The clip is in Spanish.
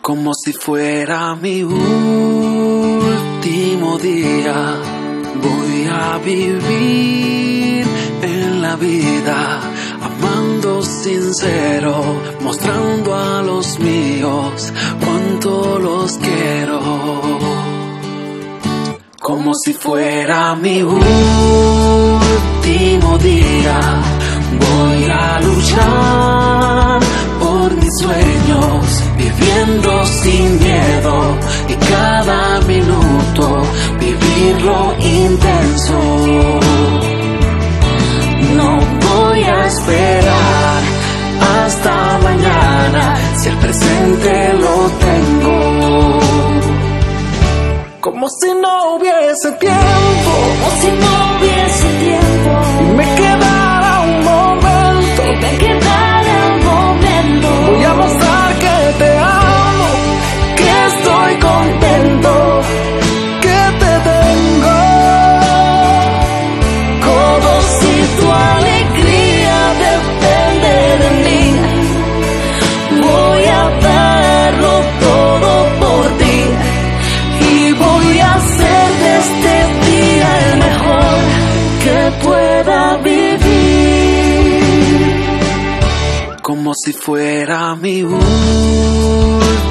Como si fuera mi último día, voy a vivir en la vida, amando sincero, mostrando a los míos cuánto los quiero. Como si fuera mi último día, voy a luchar por mis sueños, viviendo sin miedo, y cada minuto vivirlo intenso. No voy a esperar hasta mañana, si el presente lo tengo. Como si no hubiese tiempo, como si no hubiese tiempo, me quedara un momento, me quedara un momento. Voy a mostrar que te amo, que estoy contento, que te tengo. Como si tu alegría depende de mí, voy a darlo todo por ti, y voy a hacer de este día el mejor que pueda vivir. Como si fuera mi último